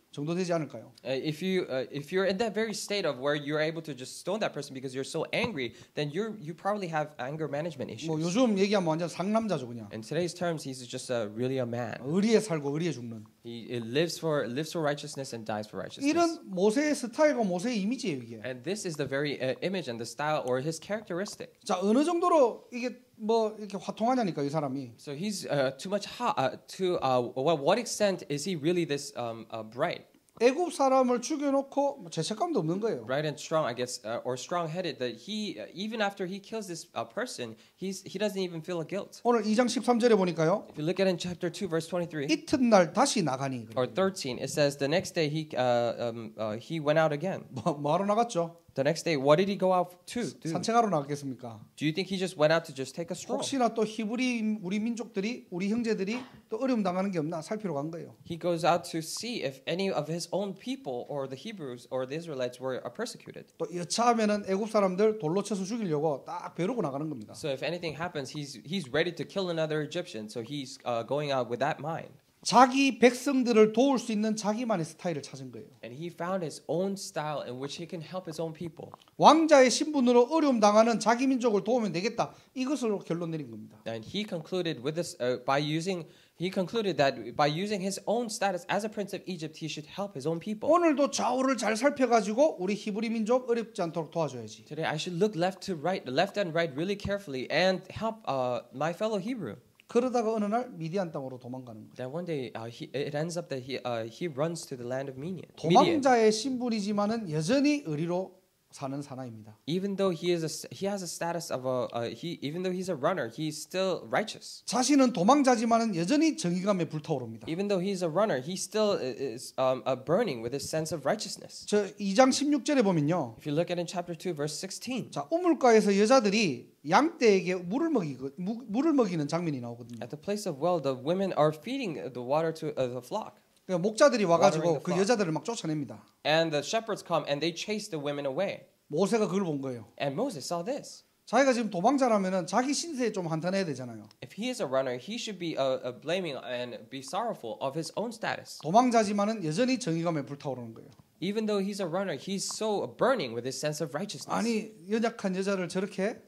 정도 되지 않을까요? Uh, if you uh, if you're in that very state of where you're able to just stone that person because you're so angry, then you're you probably have anger management issues. 뭐 요즘 얘기하면 완전 상남자죠 그냥. In today's terms, he's just a, really a man. 의리에 살고 의리에 죽는. He it lives for lives for righteousness and dies for righteousness. 이런 모세의 스타일과 모세의 이미지예요 이게. And this is the very uh, image and the style or his characteristic. 자 어느 정도로 이게 뭐 이렇게 화통하냐니까 이 사람이. So he's uh, too much hot. Uh, to uh, what, what extent is he really this um, uh, bright, 애굽 사람을 죽여놓고 뭐 죄책감도 없는 거예요. bright and strong? I guess, uh, or strong-headed. That he uh, even after he kills this uh, person, he's he doesn't even feel a guilt. 오늘 이 장 십삼 절에 보니까요. If you look at it in chapter two, verse twenty-three 이튿날 다시 나가니. or thirteen, it says the next day he uh, um, uh, he went out again. 뭐, 뭐하러 나갔죠? The next day, what did he go out to do? 산책하러 나갔겠습니까? Do you think he just went out to just take a stroll? 혹시나 또 히브리 우리 민족들이 우리 형제들이 또 어려움 당하는 게 없나 살피러 간 거예요. He goes out to see if any of his own people or the Hebrews or the Israelites were uh, persecuted. 또 여차하면은 애굽 사람들 돌로 쳐서 죽이려고 딱 벼르고 나가는 겁니다. So if anything happens, he's he's ready to kill another Egyptian. So he's uh, going out with that mind. 자기 백성들을 도울 수 있는 자기만의 스타일을 찾은 거예요. And he found his own style in which he can help his own people. 왕자의 신분으로 어려움 당하는 자기 민족을 도우면 되겠다. 이것으로 결론 내린 겁니다. And he concluded with this uh, by using he concluded that by using his own status as a prince of Egypt, he should help his own people. 오늘도 좌우를 잘 살펴가지고 우리 히브리 민족 어렵지 않도록 도와줘야지. Today I should look left to right, left and right really carefully and help uh, my fellow Hebrew. 그러다가 어느 날 미디안 땅으로 도망가는 거예요. Then one day uh, he, it ends up that he uh, he runs to the land of Midian. Midian. 도망자의 신분이지만은 여전히 의리로 사는 사나이입니다. Even though he is a, he has a status of a uh, he even though he's a runner, he's still righteous. 자신은 도망자지만은 여전히 정의감에 불타오릅니다. Even though he's a runner, he still is um, uh, burning with his sense of righteousness. 저 이 장 십육 절에 보면요. If you look at in chapter two, verse sixteen, 자, 우물가에서 여자들이 양떼에게 물을 먹이고 무, 물을 먹이는 장면이 나오거든요. at the place of well, the women are feeding the water to uh, the flock, 그러니까 목자들이 와가지고 Watering the 그 flock. 여자들을 막 쫓아냅니다. and the shepherds come and they chase the women away. 모세가 그걸 본 거예요. And Moses saw this. 자기가 지금 도망자라면은 자기 신세에 좀 한탄해야 되잖아요. If he is a runner, he should be uh, uh, blaming and be sorrowful of his own status. 도망자지만은 여전히 정의감에 불타오르는 거예요. Even though he's a runner, he's so burning with his sense of righteousness. 아니 연약한 여자를 저렇게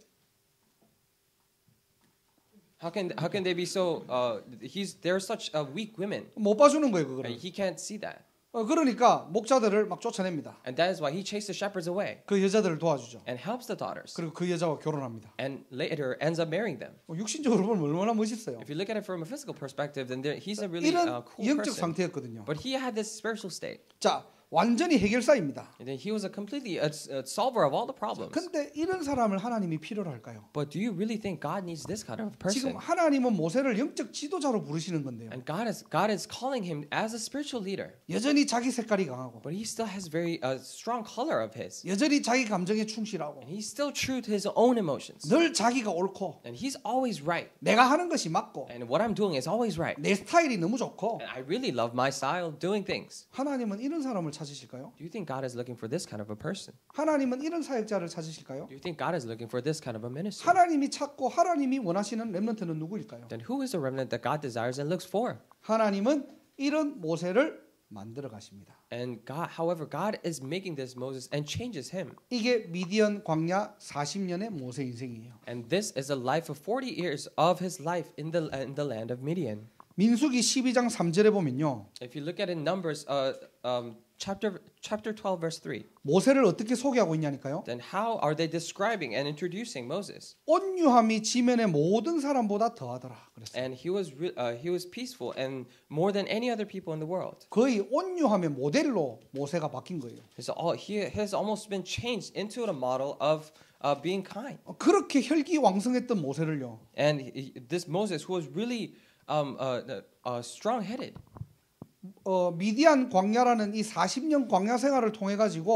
How can how can they be so? Uh, he's they're such uh, weak women. 못 봐주는 거예요 그거를. He can't see that, 어, 그러니까 목자들을 막 쫓아냅니다. and that is why he chased the shepherds away 그 여자들을 도와주죠. and helps the daughters, 그리고 그 여자와 결혼합니다. and later ends up marrying them. 어, 육신적으로 보면 얼마나 멋있어요. If you look at it from a physical perspective, then there, he's a really 이런 uh, cool 영적 person. 상태였거든요. But he had this spiritual state, 자, 완전히 해결사입니다. and then he was a completely a, a solver of all the problems. 근데 이런 사람을 하나님이 필요로 할까요? But do you really think God needs this kind of 지금 person? 하나님은 모세를 영적 지도자로 부르시는 건데요. And God is God is calling him as a spiritual leader, 여전히 자기 색깔이 강하고 but he still has very uh, strong color of his, 여전히 자기 감정에 충실하고 and he's still true to his own emotions, 늘 자기가 옳고 and he's always right. 내가 하는 것이 맞고 And what I'm doing is always right. 내 스타일이 너무 좋고 And I really love my style of doing things. 하나님은 이런 사람을 찾으실까요? Do you think God is looking for this kind of a person? 하나님은 이런 사역자를 찾으실까요? Do you think God is looking for this kind of a ministry? 하나님이 찾고 하나님이 원하시는 렘넌트는 누구일까요? Then who is the remnant that God desires and looks for? 하나님은 이런 모세를 만들어 가십니다. And God, however, God is making this Moses and changes him. 이게 미디안 광야 사십 년의 모세 인생이에요. And this is a life of forty years of his life in the in the land of Midian. 민수기 십이 장 삼 절에 보면요. If you look at it in Numbers, uh, um, chapter chapter twelve, verse three, 모세를 어떻게 소개하고 있냐니까요. then how are they describing and introducing Moses? 온유함이 지면의 모든 사람보다 더하더라. 그랬어요. And he was re- uh, he was peaceful and more than any other people in the world. 거의 온유함의 모델로 모세가 바뀐 거예요. So all, he has almost been changed into a model of uh, being kind. 그렇게 혈기왕성했던 모세를요. And he, this Moses, who was really um, uh, uh, strong-headed, 어, 미디안 광야라는 이 사십 년 광야 생활을 통해 가지고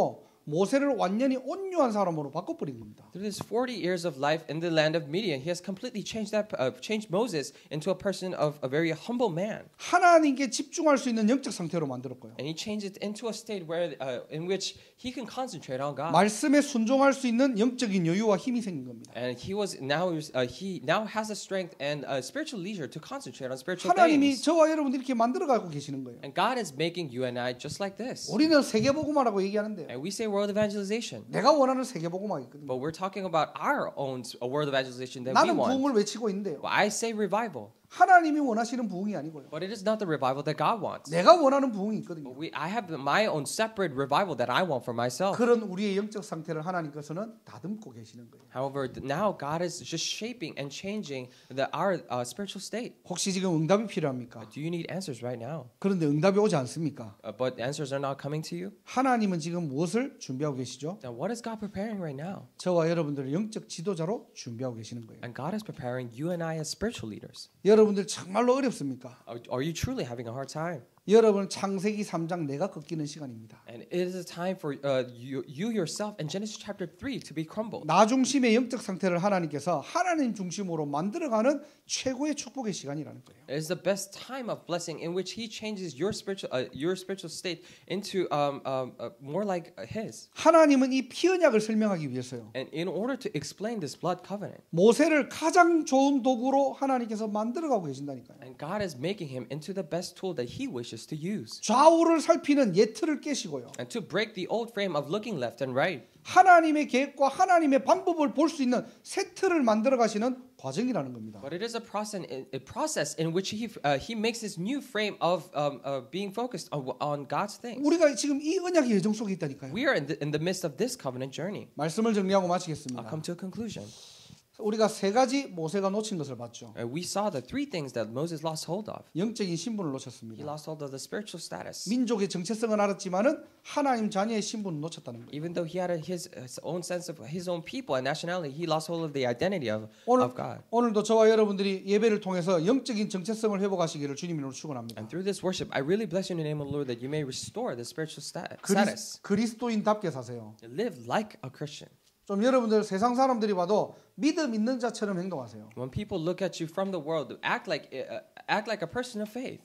모세를 완전히 온유한 사람으로 바꿔버린 겁니다. Through this forty years of life in the land of Midian, he has completely changed that, uh, changed Moses into a person of a very humble man, 하나님께 집중할 수 있는 영적 상태로 만들었고요. and he changed it into a state where, uh, in which he can concentrate on God. 말씀에 순종할 수 있는 영적인 여유와 힘이 생긴 겁니다. And he was now uh, he now has the strength and uh, spiritual leisure to concentrate on spiritual 하나님이 things. 저와 여러분들 이렇게 만들어 가고 계시는 거예요. And God is making you and I just like this. 우리는 세계복음화라고 얘기하는데요. And we say world evangelization, 내가 원하는 세계복음화 있거든요. but we're talking about our own a world evangelization that we 나는 want. 부흥을 외치고 있는데요. Well, I say revival, 하나님이 원하시는 부흥이 아니고요. but it is not the revival that God wants. 내가 원하는 부흥이 있거든요. But we, I have my own separate revival that I want for myself. 그런 우리의 영적 상태를 하나님께서는 다듬고 계시는 거예요. However, now God is just shaping and changing the, our uh, spiritual state. 혹시 지금 응답이 필요합니까? Do you need answers right now? 그런데 응답이 오지 않습니까? Uh, but answers are not coming to you? 하나님은 지금 무엇을 준비하고 계시죠? Then what is God preparing right now? 저와 여러분들을 영적 지도자로 준비하고 계시는 거예요. And God is preparing you and I as spiritual leaders. 여러분들 정말로 어렵습니까? Are, are you truly having a hard time? 여러분 창세기 삼 장 내가 꺾이는 시간입니다. And it is a time for uh, you, you yourself in Genesis chapter three to be crumbled. 나 중심의 영적 상태를 하나님께서 하나님 중심으로 만들어가는 최고의 축복의 시간이라는 거예요. It is the best time of blessing in which He changes your spiritual uh, your spiritual state into um, um, uh, more like His. 하나님은 이 피언약을 설명하기 위해서요. And in order to explain this blood covenant, 모세를 가장 좋은 도구로 하나님께서 만들어가고 계신다니까요. and God is making him into the best tool that He wishes to use, 좌우를 살피는 예틀을 깨시고요. and to break the old frame of looking left and right, 하나님의 계획과 하나님의 방법을 볼 수 있는 새 틀을 만들어 가시는 과정이라는 겁니다. but it is a process, a process in which he uh, he makes this new frame of um, uh, being focused on, on God's things. 우리가 지금 이 언약의 여정 속에 있다니까요. We are in the, in the midst of this covenant journey. 말씀을 정리하고 I'll 마치겠습니다. come to a conclusion. 우리가 세 가지 모세가 놓친 것을 봤죠. Uh, we saw the three things that Moses lost hold of. 영적인 신분을 He 놓쳤습니다. lost hold of the spiritual status. 민족의 정체성은 알았지만은 하나님 자녀의 신분을 놓쳤다는 거예요. Even though he had a, his, his own sense of his own people and nationality, he lost hold of the identity of, 오늘 of God. 오늘도 저와 여러분들이 예배를 통해서 영적인 정체성을 회복하시기를 주님 이름으로 축원합니다. And through this worship, I really bless you in the name of the Lord that you may restore the spiritual sta- 그리, status. 그리스도인답게 사세요. Live like a Christian. 좀 여러분들 세상 사람들이 봐도 믿음 있는 자처럼 행동하세요. When people look at you from the world, act like uh, act like a person of faith.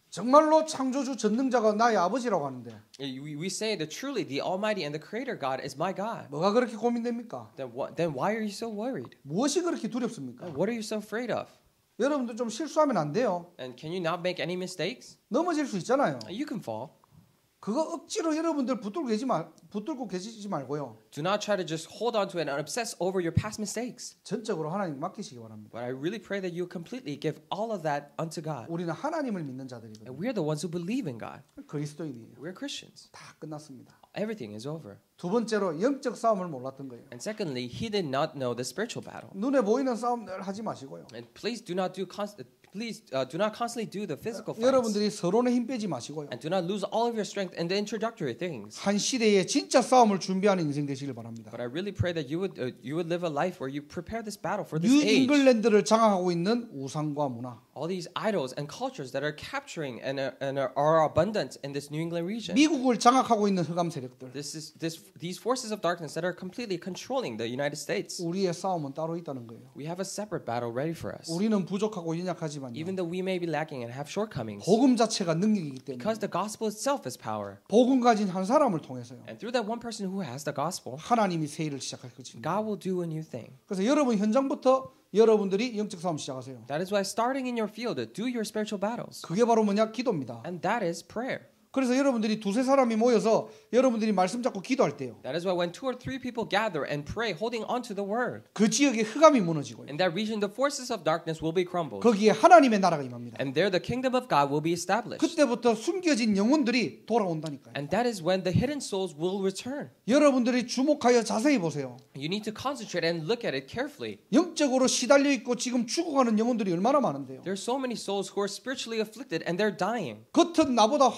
정말로 창조주 전능자가 나의 아버지라고 하는데 We, we say that truly the Almighty and the Creator God is my God. 뭐가 그렇게 고민됩니까? Then what? Then why are you so worried? 무엇이 그렇게 두렵습니까? What are you so afraid of? 여러분들 좀 실수하면 안 돼요. And can you not make any mistakes? 넘어질 수 있잖아요. You can fall. 그거 억지로 여러분들 붙들고 계지 말, 붙들고 계시지 말고요. Do not try to just hold on to it and obsess over your past mistakes. 전적으로 하나님 맡기시기 바랍니다. But I really pray that you completely give all of that unto God. 우리는 하나님을 믿는 자들이거든요. And we're the ones who believe in God. 그리스도인이에요. We're Christians. 다 끝났습니다. Everything is over. 두 번째로 영적 싸움을 몰랐던 거예요. And secondly, he did not know the spiritual battle. 눈에 보이는 싸움 늘 하지 마시고요. And please do not do const- please uh, do not constantly do the physical fights. 여러분들이 서론에 힘 빼지 마시고요. And do not lose all of your strength in the introductory things. 한 시대에 진짜 싸움을 준비하는 인생 되시길 바랍니다. But I really pray that you would uh, you would live a life where you prepare this battle for this 뉴 age. 잉글랜드를 장악하고 있는 우상과 문화. All these idols and cultures that are capturing and are, and are, are abundant in this New England region. 미국을 장악하고 있는 흑암 세력들. This is this these forces of darkness that are completely controlling the United States. 우리의 싸움은 따로 있다는 거예요. We have a separate battle ready for us. 우리는 부족하고 연약하지만요. Even though we may be lacking and have shortcomings, 복음 자체가 능력이기 때문에 because the gospel itself is power. 복음 가진 한 사람을 통해서요. And through that one person who has the gospel, 하나님이 새 일을 시작할 것입니다. God will do a new thing. 그래서 여러분 현장부터 여러분들이 영적 싸움 시작하세요. That is why starting in your field, do your spiritual battles. 그게 바로 뭐냐? 기도입니다. And that is prayer. 그래서 여러분들이 두세 사람이 모여서 여러분들이 말씀 잡고 기도할 때요. That is why when two or three people gather and pray, holding on to the word, 그 지역의 흑암이 무너지고요. in that region, the forces of darkness will be crumbled. 거기에 하나님의 나라가 임합니다. And there the kingdom of God will be established. 그때부터 숨겨진 영혼들이 돌아온다니까요. And that is when the hidden souls will return. 여러분들이 주목하여 자세히 보세요. You need to concentrate and look at it carefully. 영적으로 시달려 있고 지금 죽어가는 영혼들이 얼마나 많은데요. There are so many souls who are spiritually afflicted and they're dying. 겉은 나보다 화려하고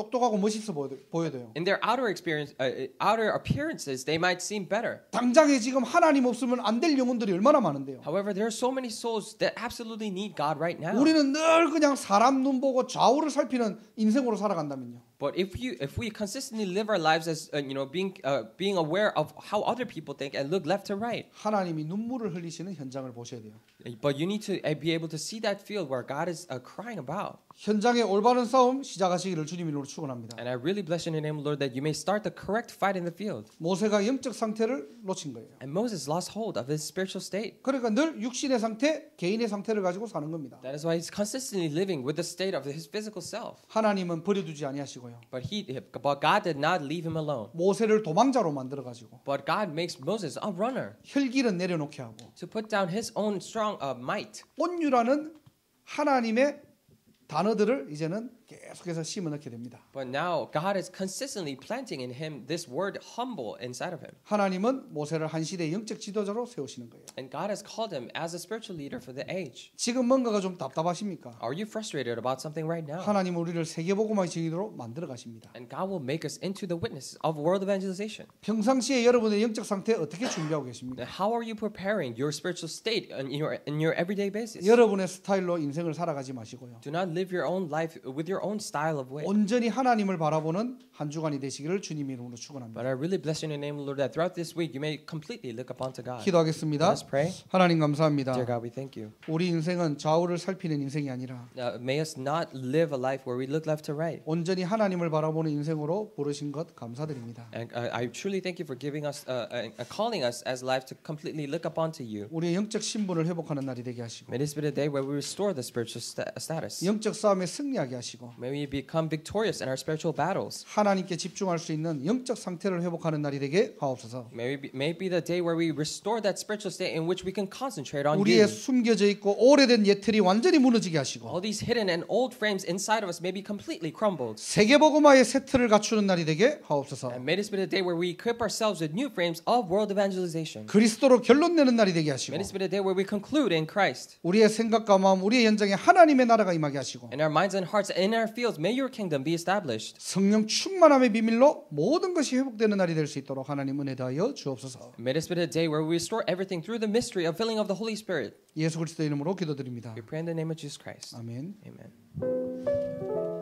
똑똑하고 멋있어 보여- 보여요. In their outer experience, uh, outer appearances, they might seem better. 당장에 지금 하나님 없으면 안 될 영혼들이 얼마나 많은데요. However, there are so many souls that absolutely need God right now. 우리는 늘 그냥 사람 눈 보고 좌우를 살피는 인생으로 살아간다면요. But if you if we consistently live our lives as uh, you know being uh, being aware of how other people think and look left to right, 하나님이 눈물을 흘리시는 현장을 보셔야 돼요. but you need to uh, be able to see that field where God is uh, crying about. 현장의 올바른 싸움 시작하시기를 주님 이름으로 축원합니다. And I really bless you in the name of the Lord that you may start the correct fight in the field. 모세가 영적 상태를 놓친 거예요. And Moses lost hold of his spiritual state. 그러니까 늘 육신의 상태, 개인의 상태를 가지고 사는 겁니다. That is why he's consistently living with the state of his physical self. 하나님은 버려두지 아니하시고요. But he, but God did not leave him alone. 모세를 도망자로 만들어 가지고 But God makes Moses a runner 혈기는 내려놓게 하고 to put down his own strong uh, might. 온유라는 하나님의 단어들을 이제는 계속해서 심어 넣게 됩니다. But now God is consistently planting in him this word humble inside of him. 하나님은 모세를 한 시대의 영적 지도자로 세우시는 거예요. And God has called him as a spiritual leader for the age. 지금 뭔가가 좀 답답하십니까? Are you frustrated about something right now? 하나님은 우리를 세계복음화의 증인으로 만들어 가십니다. And God will make us into the witnesses of world evangelization. 평상시에 여러분의 영적 상태 어떻게 준비하고 계십니까? Now, how are you preparing your spiritual state in your in your everyday basis? 여러분의 스타일로 인생을 살아가지 마시고요. Do not live your own life with your own style of way. 온전히 하나님을 바라보는 한 주간이 되시기를 주님 이름으로 But 축원합니다. I really bless you in the name of the Lord that throughout this week you may completely look upon to God. 기도하겠습니다. Let us pray. 하나님 감사합니다. Dear God, we thank you. 우리 인생은 좌우를 살피는 인생이 아니라 Uh, may us not live a life where we look left to right. 온전히 하나님을 바라보는 인생으로 부르신 것 감사드립니다. And uh, I truly thank you for giving us, uh, uh, calling us as life to completely look upon to you. 우리의 영적 신분을 회복하는 날이 되게 하시고 May this be the day where we restore the spiritual sta- status. 영적 싸움에 승리하게 하시고 May we become victorious in our spiritual battles. 하나님께 집중할 수 있는 영적 상태를 회복하는 날이 되게 하옵소서. May, we be, may it be the day where we restore that spiritual state in which we can concentrate on 우리의 you. 숨겨져 있고 오래된 옛틀이 완전히 무너지게 하시고 All these hidden and old frames inside of us may be completely crumbled. 세계복음화의 새 틀을 갖추는 날이 되게 하옵소서. And may this be the day where we equip ourselves with new frames of world evangelization. 그리스도로 결론 내는 날이 되게 하시고 May this be the day where we conclude in Christ. 우리의 생각과 마음 우리의 현장에 하나님의 나라가 임하게 하시고 In our minds and hearts, in our fields, may your kingdom be established. 성령 충만함의 비밀로 모든 것이 회복되는 날이 될 수 있도록 하나님 은혜 다하여 주옵소서. May this be the day where we restore everything through the mystery of filling of the Holy Spirit. 예수 그리스도 이름으로 기도드립니다. We pray in the name of Jesus Christ. 아멘. Amen.